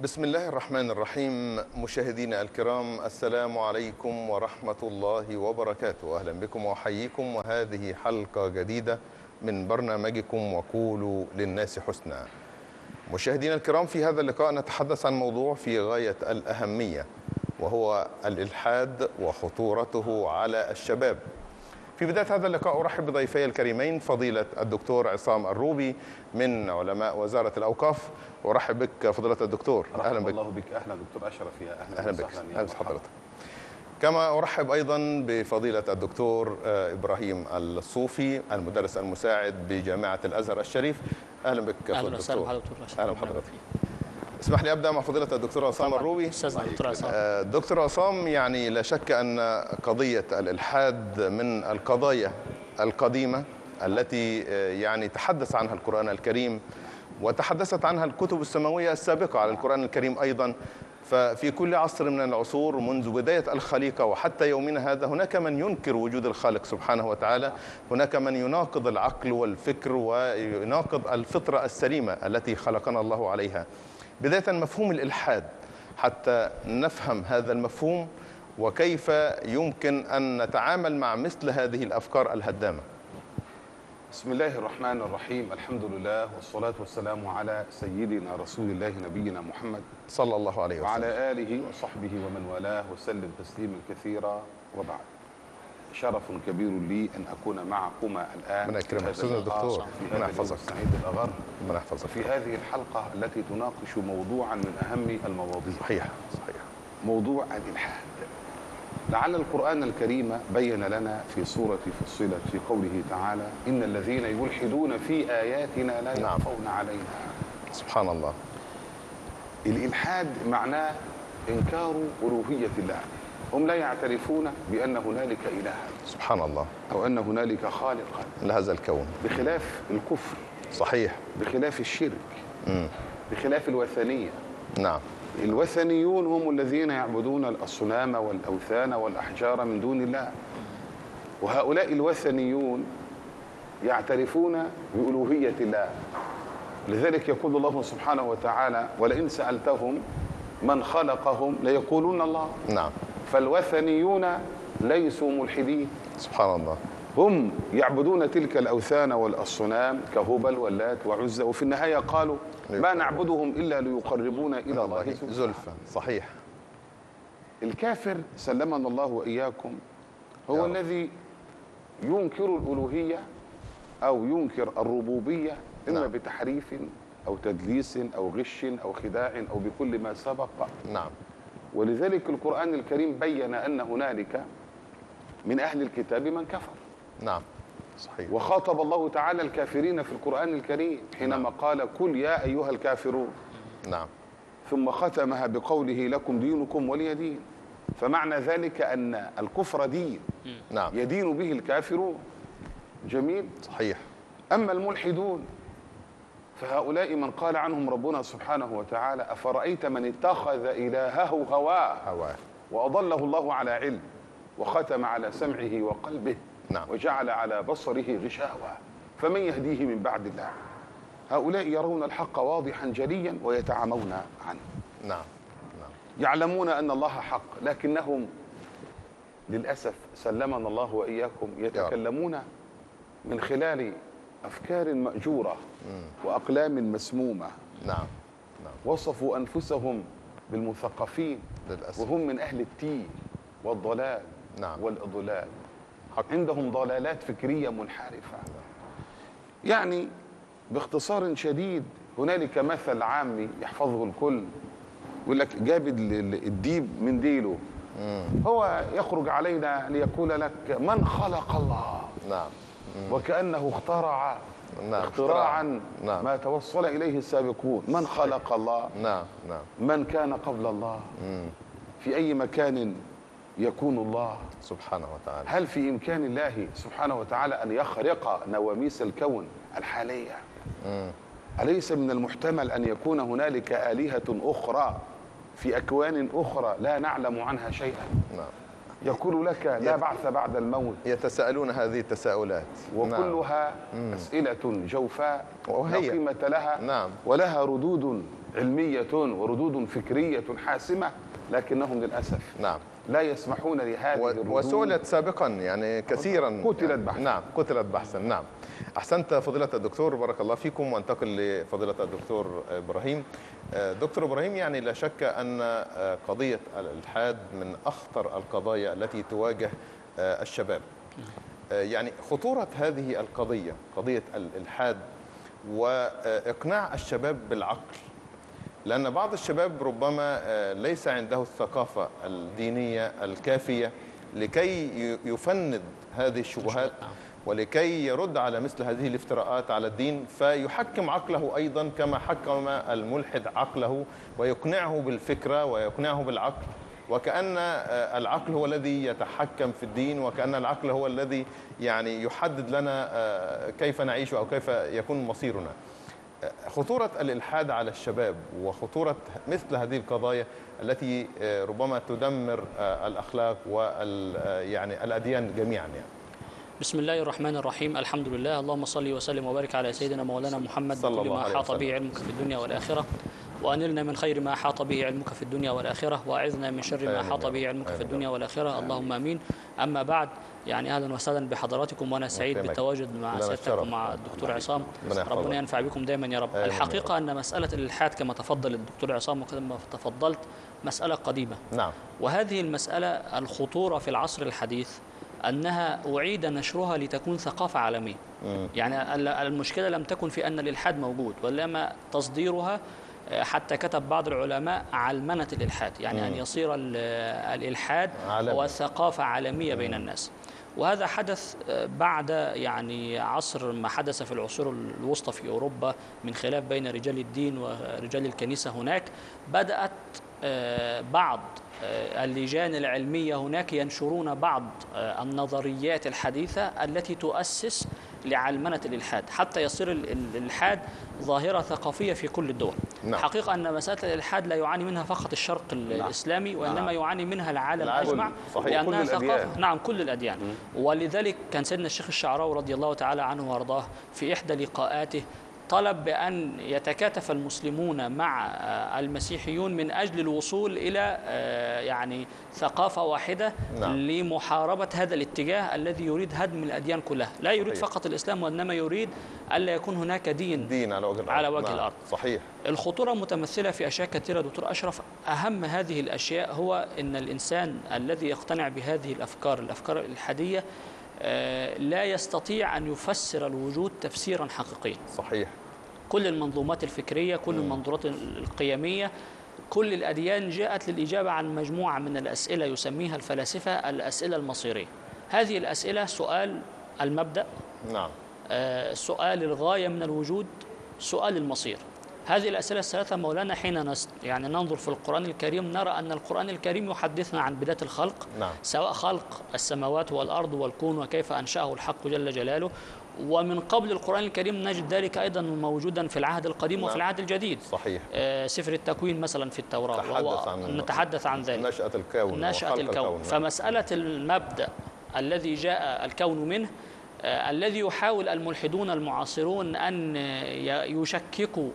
بسم الله الرحمن الرحيم. مشاهدينا الكرام، السلام عليكم ورحمة الله وبركاته. أهلا بكم وأحييكم، وهذه حلقة جديدة من برنامجكم وقولوا للناس حسنا. مشاهدينا الكرام، في هذا اللقاء نتحدث عن موضوع في غاية الأهمية، وهو الإلحاد وخطورته على الشباب. في بداية هذا اللقاء أرحب بضيفي الكريمين، فضيلة الدكتور عصام الروبي من علماء وزارة الأوقاف. أرحب بك فضيلة الدكتور. أهلا بك. الله بك. أهلا دكتور أشرف. يا أهلا بك. أهلا بحضرتك. كما أرحب أيضا بفضيلة الدكتور إبراهيم الصوفي، المدرس المساعد بجامعة الأزهر الشريف. أهلا بك فضيلة الدكتور. أهلا بحضرتك. اسمح لي أبدأ مع فضيلة الدكتور عصام الروبي. دكتور عصام، يعني لا شك أن قضية الإلحاد من القضايا القديمة التي يعني تحدث عنها القرآن الكريم، وتحدثت عنها الكتب السماوية السابقة على القرآن الكريم أيضا. ففي كل عصر من العصور منذ بداية الخليقة وحتى يومنا هذا هناك من ينكر وجود الخالق سبحانه وتعالى، هناك من يناقض العقل والفكر ويناقض الفطرة السليمة التي خلقنا الله عليها. بداية مفهوم الإلحاد حتى نفهم هذا المفهوم وكيف يمكن أن نتعامل مع مثل هذه الأفكار الهدامة. بسم الله الرحمن الرحيم. الحمد لله والصلاة والسلام على سيدنا رسول الله نبينا محمد صلى الله عليه وسلم وعلى آله وصحبه ومن والاه وسلم تسليما كثيرا، وبعد. شرف كبير لي أن أكون معكما الآن من أكرم أستاذنا الدكتور. في هذا اليوم السعيد الأغر، في هذه الحلقة التي تناقش موضوعا من أهم المواضيع. صحيح. موضوع الإلحاد. لعل القرآن الكريم بين لنا في سورة فصلت في قوله تعالى: إن الذين يلحدون في آياتنا لا يخفون علينا. سبحان الله. الإلحاد معناه إنكار ألوهية الله. هم لا يعترفون بأن هنالك إلها، سبحان الله، أو أن هنالك خالقا لهذا الكون، بخلاف الكفر. صحيح. بخلاف الشرك. بخلاف الوثنية. نعم. الوثنيون هم الذين يعبدون الأصنام والأوثان والأحجار من دون الله، وهؤلاء الوثنيون يعترفون بألوهية الله. لذلك يقول الله سبحانه وتعالى: ولئن سألتهم من خلقهم ليقولون الله. نعم. فالوثنيون ليسوا ملحدين، سبحان الله. هم يعبدون تلك الأوثان والأصنام كهبل واللات وعزى، وفي النهاية قالوا ما نعبدهم إلا ليقربونا إلى الله زلفى. صحيح. الكافر سلمنا الله وإياكم هو الذي ينكر الألوهية أو ينكر الربوبية، إما بتحريف أو تدليس أو غش أو خداع أو بكل ما سبق. نعم. ولذلك القرآن الكريم بين أن هنالك من أهل الكتاب من كفر. نعم. صحيح. وخاطب الله تعالى الكافرين في القرآن الكريم حينما قال: قل يا أيها الكافرون. نعم. ثم ختمها بقوله: لكم دينكم ولي دين. فمعنى ذلك أن الكفر دين يدين به الكافرون. جميل. صحيح. أما الملحدون فهؤلاء من قال عنهم ربنا سبحانه وتعالى: أفرأيت من اتخذ إلهه هواه وأضله الله على علم وختم على سمعه وقلبه وجعل على بصره غشاوة فمن يهديه من بعد الله. هؤلاء يرون الحق واضحا جليا ويتعامون عنه. نعم. يعلمون أن الله حق، لكنهم للأسف سلمنا الله وإياكم يتكلمون من خلال أفكار مأجورة وأقلام مسمومة. نعم. وصفوا أنفسهم بالمثقفين للأسف، وهم من أهل التيه والضلال والإضلال. عندهم ضلالات فكرية منحرفة. يعني باختصار شديد هنالك مثل عامي يحفظه الكل، يقول لك: جاب الديب من ديله. هو يخرج علينا ليقول لك: من خلق الله؟ نعم. وكأنه اخترع اختراعا ما توصل إليه السابقون. من خلق الله؟ من كان قبل الله؟ في أي مكان يكون الله سبحانه وتعالى؟ هل في إمكان الله سبحانه وتعالى أن يخرق نواميس الكون الحالية؟ أليس من المحتمل أن يكون هنالك آلهة أخرى في أكوان أخرى لا نعلم عنها شيئا؟ يقول لك: لا بعث بعد الموت. يتساءلون هذه التساؤلات وكلها أسئلة جوفاء لا قيمة لها ولها ردود علمية وردود فكرية حاسمة، لكنهم للأسف لا يسمحون لهذه الردود. وسئلت سابقا يعني كثيرا، قتلت بحثا. نعم، قتلت بحثا. نعم، أحسنت فضيلة الدكتور، بارك الله فيكم. وانتقل لفضيلة الدكتور إبراهيم. دكتور إبراهيم، يعني لا شك أن قضية الإلحاد من أخطر القضايا التي تواجه الشباب. يعني خطورة هذه القضية، قضية الإلحاد، وإقناع الشباب بالعقل، لأن بعض الشباب ربما ليس عنده الثقافة الدينية الكافية لكي يفند هذه الشبهات ولكي يرد على مثل هذه الافتراءات على الدين، فيحكم عقله أيضا كما حكم الملحد عقله، ويقنعه بالفكرة ويقنعه بالعقل، وكأن العقل هو الذي يتحكم في الدين، وكأن العقل هو الذي يعني يحدد لنا كيف نعيش أو كيف يكون مصيرنا. خطورة الإلحاد على الشباب وخطورة مثل هذه القضايا التي ربما تدمر الأخلاق يعني الأديان جميعا. يعني بسم الله الرحمن الرحيم، الحمد لله، اللهم صل وسلم وبارك على سيدنا مولانا محمد بكل ما أحاط به علمك في الدنيا والآخرة، وأنلنا من خير ما أحاط به علمك في الدنيا والآخرة، وأعذنا من شر ما أحاط به علمك في الدنيا والآخرة، اللهم آمين. أما بعد، يعني أهلا وسهلا بحضراتكم، وأنا سعيد بالتواجد مع سيادتك ومع الدكتور عصام، ربنا ينفع بكم دائما يا رب. الحقيقة أن مسألة الإلحاد كما تفضل الدكتور عصام وكما تفضلت مسألة قديمة. نعم. وهذه المسألة الخطورة في العصر الحديث أنها أعيد نشرها لتكون ثقافة عالمية. يعني المشكلة لم تكن في أن الإلحاد موجود، وإنما تصديرها، حتى كتب بعض العلماء علمنة الإلحاد، يعني أن يصير الإلحاد هو ثقافة عالمية بين الناس. وهذا حدث بعد يعني عصر ما حدث في العصور الوسطى في أوروبا من خلاف بين رجال الدين ورجال الكنيسة هناك. بدأت بعض اللجان العلمية هناك ينشرون بعض النظريات الحديثة التي تؤسس لعلمنة الإلحاد، حتى يصير الإلحاد ظاهرة ثقافية في كل الدول. نعم. حقيقة أن مسألة الإلحاد لا يعاني منها فقط الشرق الإسلامي، وإنما يعاني منها العالم أجمع، لأنها ثقافة. نعم، كل الأديان. ولذلك كان سيدنا الشيخ الشعراوي رضي الله تعالى عنه وارضاه في إحدى لقاءاته طلب بأن يتكاتف المسلمون مع المسيحيون من أجل الوصول إلى يعني ثقافة واحدة. نعم. لمحاربة هذا الاتجاه الذي يريد هدم الأديان كلها، لا يريد فقط الإسلام، وإنما يريد ألا يكون هناك دين على وجه الأرض. صحيح. الخطورة متمثلة في أشياء كثيرة دكتور أشرف. أهم هذه الأشياء هو أن الإنسان الذي يقتنع بهذه الأفكار الإلحادية لا يستطيع أن يفسر الوجود تفسيرا حقيقيا. صحيح. كل المنظومات الفكرية، كل المنظورات القيمية، كل الأديان جاءت للإجابة عن مجموعة من الأسئلة يسميها الفلاسفة الأسئلة المصيرية. هذه الأسئلة: سؤال المبدأ، نعم، سؤال الغاية من الوجود، سؤال المصير. هذه الأسئلة الثلاثة مولانا حين يعني ننظر في القرآن الكريم نرى أن القرآن الكريم يحدثنا عن بداية الخلق. نعم. سواء خلق السماوات والأرض والكون وكيف أنشأه الحق جل جلاله، ومن قبل القرآن الكريم نجد ذلك أيضا موجودا في العهد القديم. نعم. وفي العهد الجديد. صحيح. سفر التكوين مثلا في التوراة نتحدث عن ذلك، نشأة الكون. فمسألة المبدأ الذي جاء الكون منه، الذي يحاول الملحدون المعاصرون أن يشككوا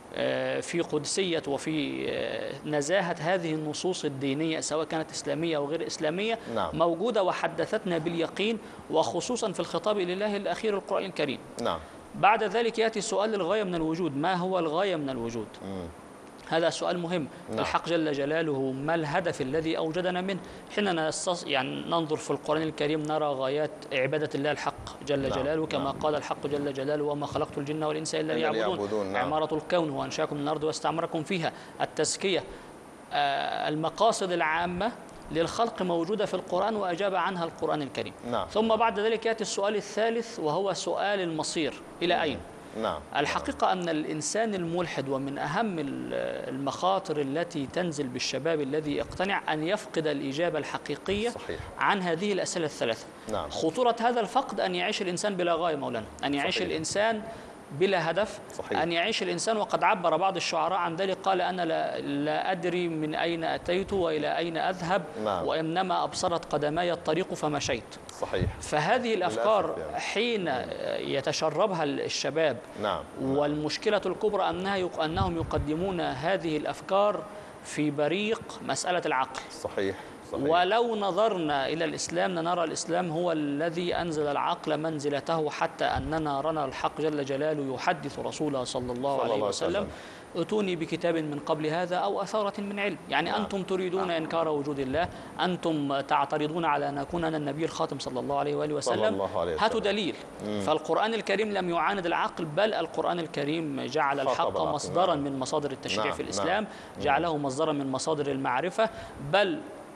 في قدسية وفي نزاهة هذه النصوص الدينية سواء كانت إسلامية أو غير إسلامية. نعم. موجودة وحدثتنا باليقين، وخصوصا في الخطاب لله الأخير القرآن الكريم. نعم. بعد ذلك يأتي سؤال الغاية من الوجود. ما هو الغاية من الوجود؟ هذا سؤال مهم. نعم. الحق جل جلاله ما الهدف الذي أوجدنا منه؟ حين يعني ننظر في القرآن الكريم نرى غايات عبادة الله الحق جل نعم. جلاله كما نعم. قال الحق جل جلاله: وما خلقت الجن والإنس إلا ليعبدون. نعم. عمارة الكون وأنشاكم من الأرض واستعمركم فيها، التزكية، المقاصد العامة للخلق موجودة في القرآن وأجاب عنها القرآن الكريم. نعم. ثم بعد ذلك يأتي السؤال الثالث وهو سؤال المصير: إلى أين؟ نعم. الحقيقة أن الإنسان الملحد ومن أهم المخاطر التي تنزل بالشباب الذي يقتنع أن يفقد الإجابة الحقيقية. صحيح. عن هذه الأسئلة الثلاثة. نعم. خطورة هذا الفقد أن يعيش الإنسان بلا غاية مولانا، أن يعيش. صحيح. الإنسان بلا هدف. صحيح. أن يعيش الإنسان، وقد عبر بعض الشعراء عن ذلك، قال أنا لا أدري من أين أتيت وإلى أين أذهب. نعم. وإنما أبصرت قدماي الطريق فمشيت. صحيح. فهذه الأفكار يعني. حين يتشربها الشباب، نعم. والمشكلة الكبرى أنهم يقدمون هذه الأفكار في بريق مسألة العقل. صحيح. صحيح. ولو نظرنا إلى الإسلام نرى الإسلام هو الذي أنزل العقل منزلته، حتى أننا نرى الحق جل جلاله يحدث رسوله صلى الله عليه وسلم: ائتوني بكتاب من قبل هذا أو أثارة من علم. يعني أنتم تريدون إنكار وجود الله، أنتم تعترضون على أن أكون أنا النبي الخاتم صلى الله عليه وآله وسلم، هاتوا دليل. فالقرآن الكريم لم يعاند العقل، بل القرآن الكريم جعل الحق مصدرا من مصادر التشريع في الإسلام، جعله مصدرا من مصادر المعرفة. بل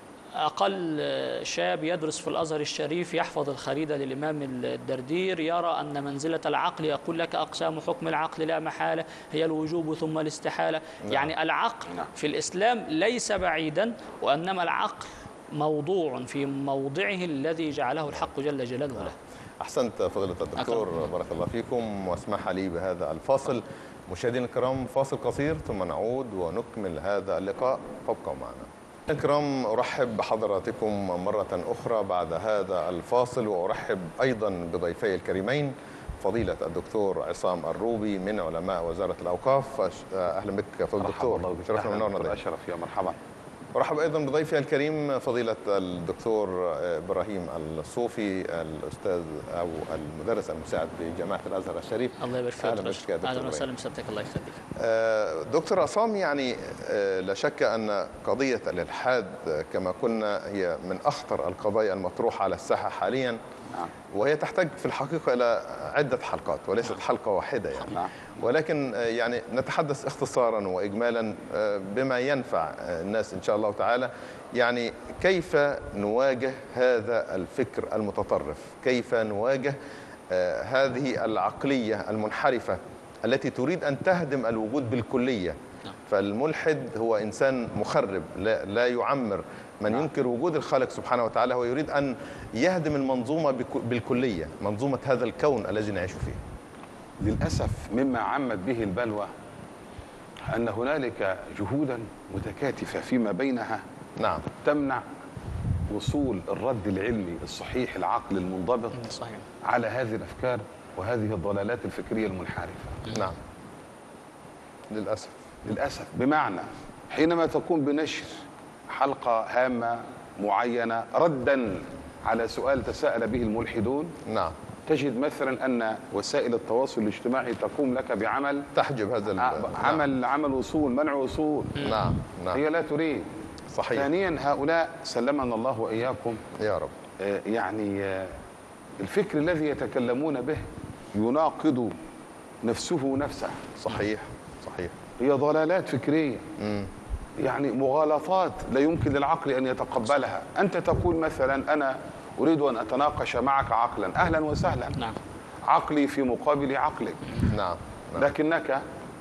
أقل شاب يدرس في الأزهر الشريف يحفظ الخريدة للإمام الدردير يرى أن منزلة العقل، يقول لك أقسام حكم العقل لا محالة هي الوجوب ثم الاستحالة. يعني العقل في الإسلام ليس بعيدا، وإنما العقل موضوع في موضعه الذي جعله الحق جل جلاله له. أحسنت فضيلة الدكتور، بارك الله فيكم. واسمح لي بهذا الفاصل. مشاهدينا الكرام، فاصل قصير ثم نعود ونكمل هذا اللقاء، فابقوا معنا. الكرام، أرحب بحضراتكم مرة أخرى بعد هذا الفاصل، وأرحب أيضا بضيفي الكريمين فضيلة الدكتور عصام الروبي من علماء وزارة الأوقاف. أهلا بك فضيلة الدكتور، شرفنا ونورنا. أشرف يا مرحبا. أرحب أيضا بضيفي الكريم فضيلة الدكتور إبراهيم الصوفي، الأستاذ أو المدرس المساعد بجامعة الأزهر الشريف. الله يبارك فيك. أهلا وسهلا بسيادتك. الله يخليك. دكتور عصام، يعني لا شك أن قضية الإلحاد كما قلنا هي من أخطر القضايا المطروحة على الساحة حاليا، وهي تحتاج في الحقيقة إلى عدة حلقات وليست حلقة واحدة يعني. ولكن يعني نتحدث اختصارا وإجمالا بما ينفع الناس إن شاء الله تعالى. يعني كيف نواجه هذا الفكر المتطرف؟ كيف نواجه هذه العقلية المنحرفة التي تريد أن تهدم الوجود بالكلية؟ فالملحد هو إنسان مخرب لا يعمر. من ينكر وجود الخالق سبحانه وتعالى هو يريد أن يهدم المنظومة بالكلية، منظومة هذا الكون الذي نعيش فيه. للأسف مما عمت به البلوى أن هنالك جهودا متكاتفة فيما بينها نعم تمنع وصول الرد العلمي الصحيح العقل المنضبط صحيح على هذه الأفكار وهذه الضلالات الفكرية المنحرفة. نعم للأسف بمعنى حينما تقوم بنشر حلقة هامة معينة ردا على سؤال تساءل به الملحدون، نعم، تجد مثلا أن وسائل التواصل الاجتماعي تقوم لك بعمل تحجب هذا عمل وصول، منع وصول. نعم. هي لا تريد. صحيح. ثانيا هؤلاء سلمنا الله وإياكم يا رب، يعني الفكر الذي يتكلمون به يناقض نفسه نفسه. صحيح. هي ضلالات فكرية، يعني مغالطات لا يمكن للعقل أن يتقبلها. أنت تقول مثلا أنا أريد أن أتناقش معك عقلا، أهلا وسهلا. نعم. عقلي في مقابل عقلك. نعم. لكنك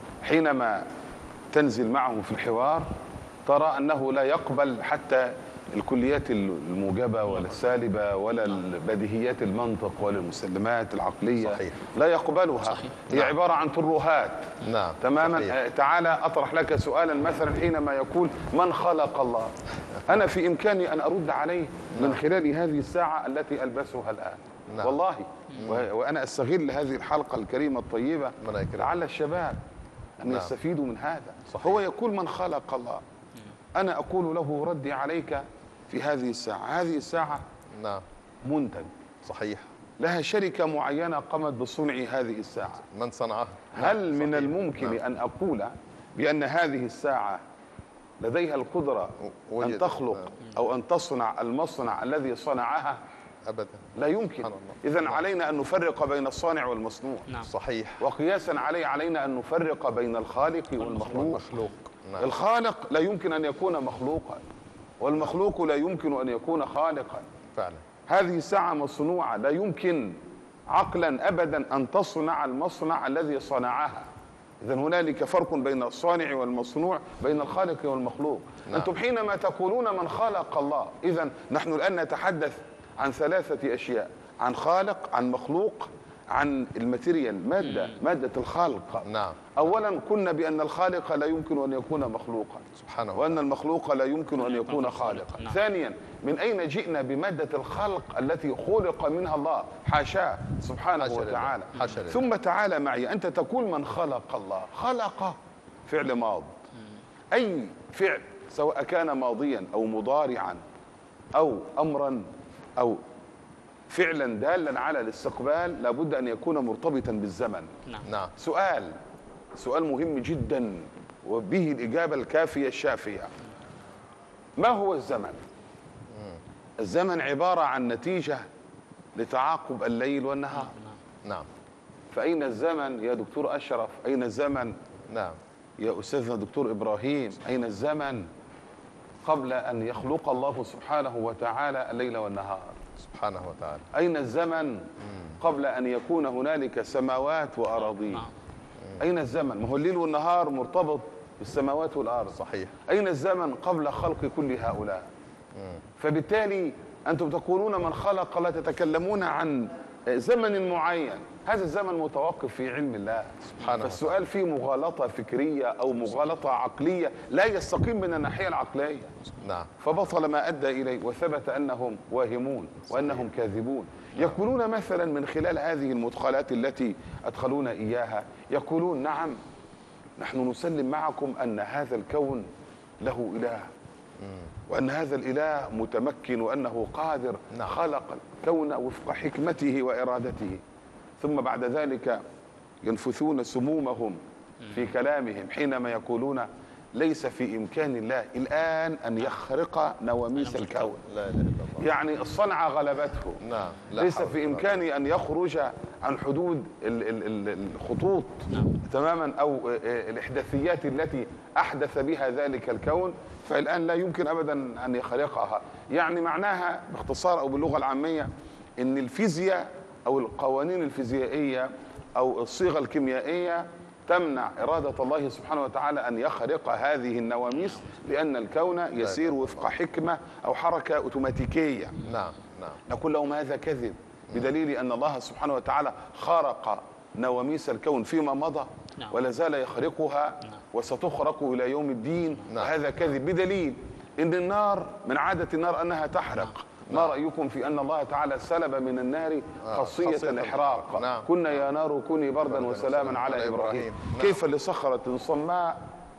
حينما تنزل معه في الحوار ترى أنه لا يقبل حتى الكليات الموجبة ولا السالبة ولا البديهيات المنطق ولا المسلمات العقلية. صحيح. لا يقبلها. صحيح. هي عبارة عن ترهات. نعم. تماما. صحيح. تعالى أطرح لك سؤالا مثلا حينما يقول من خلق الله، أنا في إمكاني أن أرد عليه من خلال هذه الساعة التي ألبسها الآن. نعم. والله وأنا أستغل هذه الحلقة الكريمة الطيبة لعل الشباب أن يستفيدوا من هذا. صحيح. هو يقول من خلق الله، أنا أقول له ردي عليك في هذه الساعة. هذه الساعة نعم منتج. صحيح. لها شركة معينة قامت بصنع هذه الساعة. من صنعها؟ هل من الممكن أن أقول بأن هذه الساعة لديها القدرة أن تخلق أو أن تصنع المصنع الذي صنعها؟ أبدا لا يمكن. إذن علينا أن نفرق بين الصانع والمصنوع. نعم. صحيح. وقياسا علينا أن نفرق بين الخالق والمخلوق. نعم. الخالق لا يمكن أن يكون مخلوقا، والمخلوق لا يمكن أن يكون خالقا. فعلا. هذه الساعة مصنوعة، لا يمكن عقلا أبدا أن تصنع المصنع الذي صنعها. إذن هنالك فرق بين الصانع والمصنوع، بين الخالق والمخلوق. نعم. أنتم حينما تقولون من خلق الله، إذن نحن الآن نتحدث عن ثلاثة أشياء: عن خالق، عن مخلوق، عن الماتيريال، مادة الخلق. نعم. أولا قلنا بأن الخالق لا يمكن أن يكون مخلوقا، سبحانه وأن وتعالى. المخلوق لا يمكن أن يكون خالقا. نعم. ثانيا، من أين جئنا بمادة الخلق التي خلق منها الله؟ حاشاه سبحانه حاشا لله. وتعالى. حاشا لله. ثم تعالى معي، أنت تقول من خلق الله، خلق فعل ماض، أي فعل سواء كان ماضيا أو مضارعا أو أمرا أو فعلا دالا على الاستقبال لابد أن يكون مرتبطا بالزمن. نعم. سؤال مهم جدا وبه الإجابة الكافية الشافية. ما هو الزمن؟ الزمن عبارة عن نتيجة لتعاقب الليل والنهار. نعم. فأين الزمن يا دكتور أشرف؟ أين الزمن نعم. يا أستاذنا دكتور إبراهيم؟ أين الزمن قبل أن يخلق الله سبحانه وتعالى الليل والنهار؟ سبحانه وتعالى. أين الزمن قبل أن يكون هنالك سماوات وأراضين؟ أين الزمن؟ ما هو الليل والنهار مرتبط بالسماوات والأرض. صحيح. أين الزمن قبل خلق كل هؤلاء؟ فبالتالي أنتم تقولون من خلق، لا تتكلمون عن زمن معين، هذا الزمن متوقف في علم الله سبحانه. فالسؤال فيه مغالطة فكرية أو مغالطة عقلية لا يستقيم من الناحية العقلية. نعم. فبطل ما أدى إليه وثبت أنهم واهمون وأنهم كاذبون. يقولون مثلا من خلال هذه المدخلات التي أدخلون إياها، يقولون نعم نحن نسلم معكم أن هذا الكون له إله، وأن هذا الإله متمكن وأنه قادر. نعم. خلق الكون وفق حكمته وإرادته. ثم بعد ذلك ينفثون سمومهم في كلامهم حينما يقولون ليس في إمكان الله الآن أن يخرق نواميس الكون. لا إله إلا الله. يعني الصنعة غلبته. نعم. ليس في إمكانه أن يخرج عن حدود الخطوط تماما أو الإحداثيات التي أحدث بها ذلك الكون، فالآن لا يمكن أبدا أن يخرقها. يعني معناها باختصار أو باللغة العامية إن الفيزياء أو القوانين الفيزيائية أو الصيغة الكيميائية تمنع إرادة الله سبحانه وتعالى أن يخرق هذه النواميس، لأن الكون يسير وفق حكمة أو حركة أوتوماتيكية. نعم. نعم. نقول لهم هذا كذب، بدليل أن الله سبحانه وتعالى خرق نواميس الكون فيما مضى ولا زال يخرقها وستخرق إلى يوم الدين. هذا كذب، بدليل أن النار من عادة النار أنها تحرق. ما رأيكم في أن الله تعالى سلب من النار خاصية الإحراق؟ كنا يا نار كوني بردا وسلاما على إبراهيم. كيف لصخرة صماء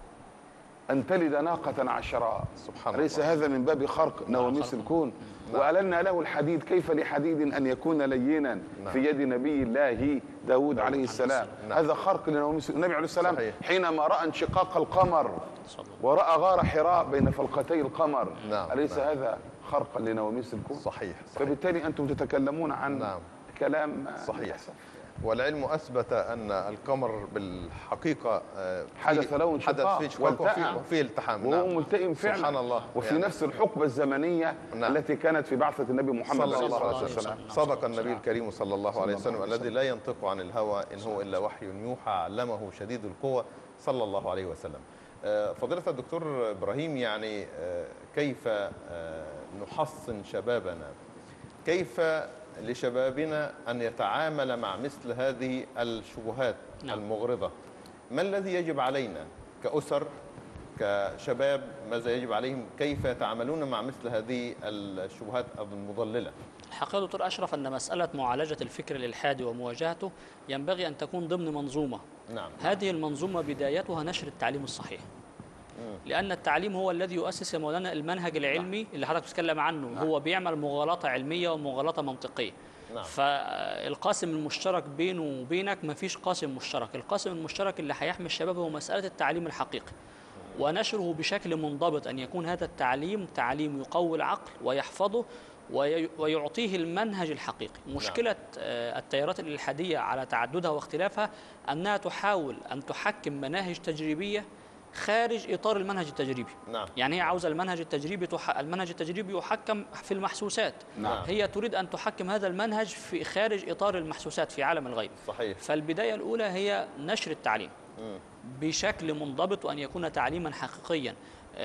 أن تلد ناقة عشراء؟ سبحان أليس الله. هذا من باب خرق نواميس الكون؟ وألنا له الحديد، كيف لحديد أن يكون لينا في يد نبي الله داود عليه السلام؟ هذا خرق لنواميس. النبي عليه السلام حينما رأى انشقاق القمر ورأى غار حراء بين فلقتي القمر، أليس هذا خرقا لنواميس الكون؟ صحيح. فبالتالي أنتم تتكلمون عن كلام صحيح. والعلم أثبت أن القمر بالحقيقة حدث له انشقاق وفيه التحام، وهو ملتئم فعلا سبحان الله. وفي يعني نفس الحقبة الزمنية التي كانت في بعثة النبي محمد صلى الله عليه وسلم. صدق النبي الكريم صلى الله عليه وسلم الذي لا ينطق عن الهوى إن هو إلا وحي يوحى علمه شديد القوى صلى الله عليه وسلم. فضيلة الدكتور إبراهيم، يعني كيف نحصن شبابنا؟ كيف لشبابنا أن يتعامل مع مثل هذه الشبهات المغرضة؟ ما الذي يجب علينا كأسر كشباب؟ ماذا يجب عليهم؟ كيف يتعاملون مع مثل هذه الشبهات المضللة؟ الحقيقة دكتور أشرف أن مسألة معالجة الفكر الإلحادي ومواجهته ينبغي أن تكون ضمن منظومة. نعم. هذه المنظومة بدايتها نشر التعليم الصحيح، لأن التعليم هو الذي يؤسس يا مولانا المنهج العلمي اللي حضرتك بتتكلم عنه. هو بيعمل مغالطة علمية ومغالطة منطقية. فالقاسم المشترك بينه وبينك ما فيش قاسم مشترك. القاسم المشترك اللي هيحمي الشباب هو مسألة التعليم الحقيقي ونشره بشكل منضبط، أن يكون هذا التعليم تعليم يقوي العقل ويحفظه ويعطيه المنهج الحقيقي. مشكلة التيارات الإلحادية على تعددها واختلافها أنها تحاول أن تحكم مناهج تجريبية خارج إطار المنهج التجريبي. يعني هي عاوزة المنهج التجريبي يحكم في المحسوسات. هي تريد أن تحكم هذا المنهج في خارج إطار المحسوسات في عالم الغيب. صحيح. فالبداية الأولى هي نشر التعليم. بشكل منضبط، وأن يكون تعليما حقيقيا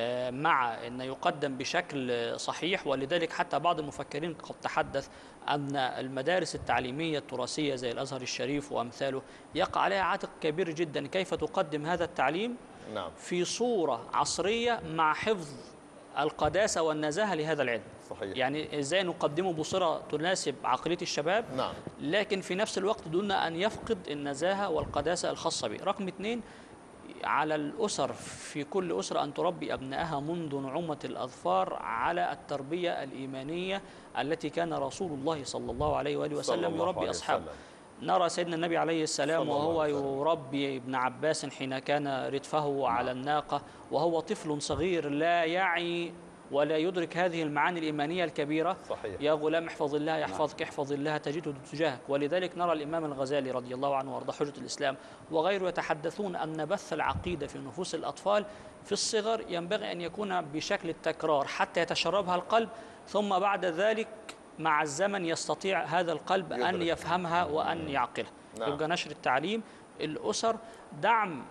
مع أن يقدم بشكل صحيح. ولذلك حتى بعض المفكرين قد تحدث أن المدارس التعليمية التراثية زي الأزهر الشريف وأمثاله يقع عليها عاتق كبير جدا، كيف تقدم هذا التعليم في صورة عصرية مع حفظ القداسة والنزاهة لهذا العلم. صحيح. يعني إزاي نقدمه بصورة تناسب عقلية الشباب، لكن في نفس الوقت دون أن يفقد النزاهة والقداسة الخاصة به. رقم 2، على الأسر في كل أسرة أن تربي أبنائها منذ نعومة الأظفار على التربية الإيمانية التي كان رسول الله صلى الله عليه وآله وسلم يربي أصحابه. نرى سيدنا النبي عليه السلام وهو يربي ابن عباس حين كان ردفه على الناقة وهو طفل صغير لا يعي ولا يدرك هذه المعاني الإيمانية الكبيرة. صحيح. يا غلام احفظ الله يحفظك، احفظ الله تجده تجاهك. ولذلك نرى الإمام الغزالي رضي الله عنه وارضاه حجة الإسلام وغيره يتحدثون أن بث العقيدة في نفوس الأطفال في الصغر ينبغي أن يكون بشكل التكرار حتى يتشربها القلب، ثم بعد ذلك مع الزمن يستطيع هذا القلب أن يفهمها وأن يعقلها. يبقى نشر التعليم، الأسر، دعم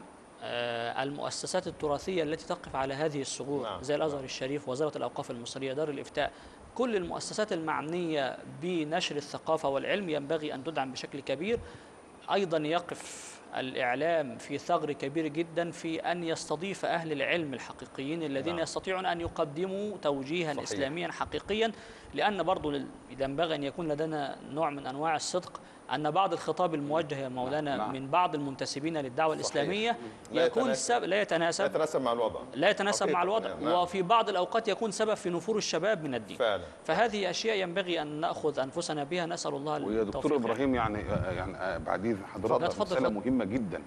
المؤسسات التراثية التي تقف على هذه الثغور زي الأزهر الشريف، وزارة الأوقاف المصرية، دار الإفتاء. كل المؤسسات المعنية بنشر الثقافة والعلم ينبغي أن تدعم بشكل كبير. أيضا يقف الإعلام في ثغر كبير جدا في أن يستضيف أهل العلم الحقيقيين الذين يستطيعون أن يقدموا توجيها إسلاميا حقيقيا، لأن برضو ينبغي أن يكون لدينا نوع من أنواع الصدق، أن بعض الخطاب الموجه يا مولانا من بعض المنتسبين للدعوة الإسلامية يكون لا يتناسب مع الوضع، مع الوضع، وفي بعض الأوقات يكون سبب في نفور الشباب من الدين. فهذه أشياء ينبغي أن نأخذ أنفسنا بها، نسأل الله التوفيق. ويا دكتور إبراهيم يعني بعد إذن حضرتك مسألة مهمة جدا،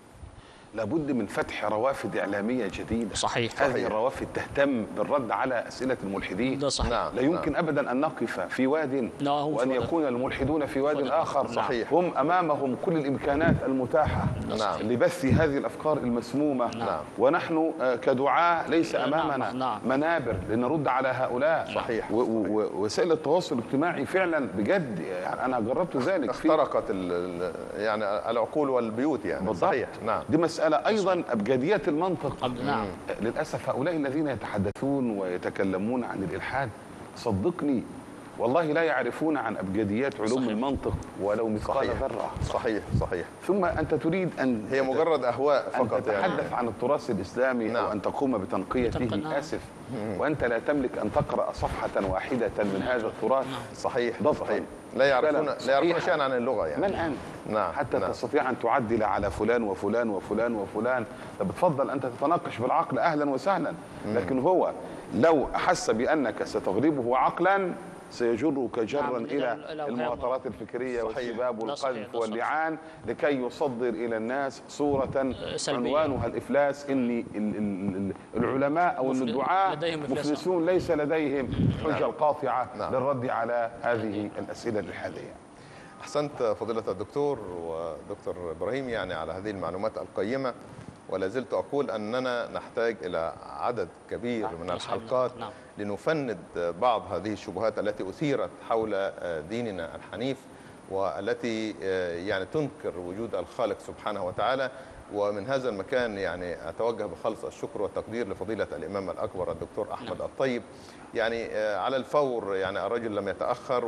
لابد من فتح روافد إعلامية جديدة. صحيح. هذه الروافد تهتم بالرد على أسئلة الملحدين. ده صحيح. لا يمكن أبدا أن نقف في واد وأن يكون الملحدون في واد آخر. صحيح. هم أمامهم كل الإمكانات المتاحة لبث هذه الأفكار المسمومة. ونحن كدعاة ليس أمامنا منابر لنرد على هؤلاء. صحيح. وسائل التواصل الاجتماعي فعلا بجد يعني أنا جربت ذلك، اخترقت يعني العقول والبيوت يعني. صحيح. دي مسألة أيضا أبجدية المنطق. للأسف هؤلاء الذين يتحدثون ويتكلمون عن الإلحاد صدقني والله لا يعرفون عن أبجديات علوم المنطق ولو مثقال ذرة. صحيح. ثم أنت تريد أن هي مجرد أهواء فقط، أن تتحدث عن التراث الإسلامي أو أن تقوم بتنقيته. آسف، وأنت لا تملك أن تقرأ صفحة واحدة من هذا التراث. صحيح. لا يعرفون شيئا عن اللغة يعني. من أنت حتى تستطيع أن تعدل على فلان وفلان وفلان وفلان؟ بتفضل أنت تتناقش بالعقل، أهلا وسهلا، لكن هو لو أحس بأنك ستغلبه عقلا سيجرك جرا إلى المواطرات الفكرية والسباب والقذف واللعان لكي يصدر إلى الناس صورة عنوانها الإفلاس، إن العلماء أو الدعاة مفلسون ليس لديهم حجة قاطعة للرد على هذه الأسئلة الإلحادية. أحسنت فضيلة الدكتور ودكتور إبراهيم يعني على هذه المعلومات القيمة، ولا زلت أقول أننا نحتاج إلى عدد كبير من الحلقات لنفند بعض هذه الشبهات التي أثيرت حول ديننا الحنيف، والتي يعني تنكر وجود الخالق سبحانه وتعالى. ومن هذا المكان يعني أتوجه بخلص الشكر والتقدير لفضيلة الإمام الأكبر الدكتور أحمد الطيب، يعني على الفور، يعني الرجل لم يتأخر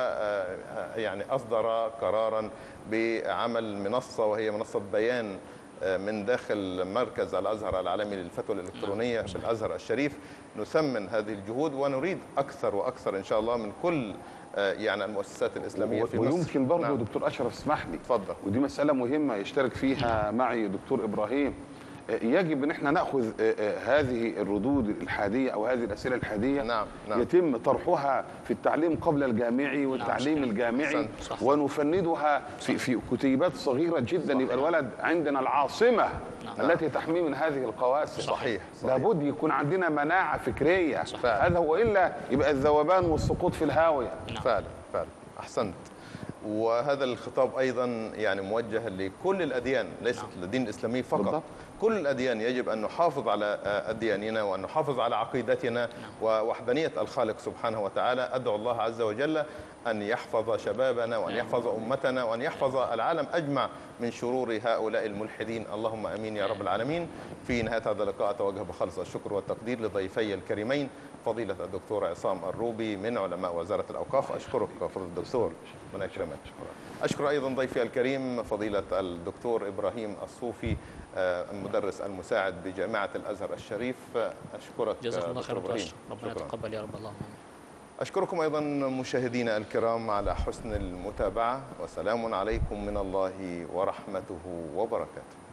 ويعني أصدر قرارا بعمل منصة وهي منصة بيان من داخل مركز الأزهر العالمي للفتوى الإلكترونية بالأزهر الشريف. نثمن هذه الجهود ونريد أكثر وأكثر إن شاء الله من كل يعني المؤسسات الإسلامية في مصر. ويمكن برضه دكتور أشرف اسمح لي، اتفضل. ودي مسألة مهمة يشترك فيها معي دكتور إبراهيم. يجب ان احنا ناخذ هذه الردود الالحاديه او هذه الاسئله الالحاديه يتم طرحها في التعليم قبل الجامعي والتعليم الجامعي ونفندها في كتيبات صغيره جدا. يبقى الولد عندنا العاصمه التي تحميه من هذه القواسم. صحيح. لابد يكون عندنا مناعه فكريه. هذا هو، الا يبقى الذوبان والسقوط في الهاويه. فعلا. احسنت. وهذا الخطاب أيضا يعني موجه لكل الأديان، ليست الدين الإسلامي فقط بالضبط. كل الأديان يجب أن نحافظ على أدياننا وأن نحافظ على عقيدتنا ووحدانية الخالق سبحانه وتعالى. أدعو الله عز وجل أن يحفظ شبابنا وأن يحفظ أمتنا وأن يحفظ العالم أجمع من شرور هؤلاء الملحدين، اللهم أمين يا رب العالمين. في نهاية هذا اللقاء أتوجه بخالص الشكر والتقدير لضيفي الكريمين فضيلة الدكتور عصام الروبي من علماء وزارة الأوقاف. أشكرك فضيلة الدكتور من أكرمك. أشكر أيضا ضيفي الكريم فضيلة الدكتور إبراهيم الصوفي المدرس المساعد بجامعة الأزهر الشريف. أشكرك جزاكم الله خير. ربنا يتقبل يا رب. اللهم أشكركم أيضا مشاهدينا الكرام على حسن المتابعة، وسلام عليكم من الله ورحمته وبركاته.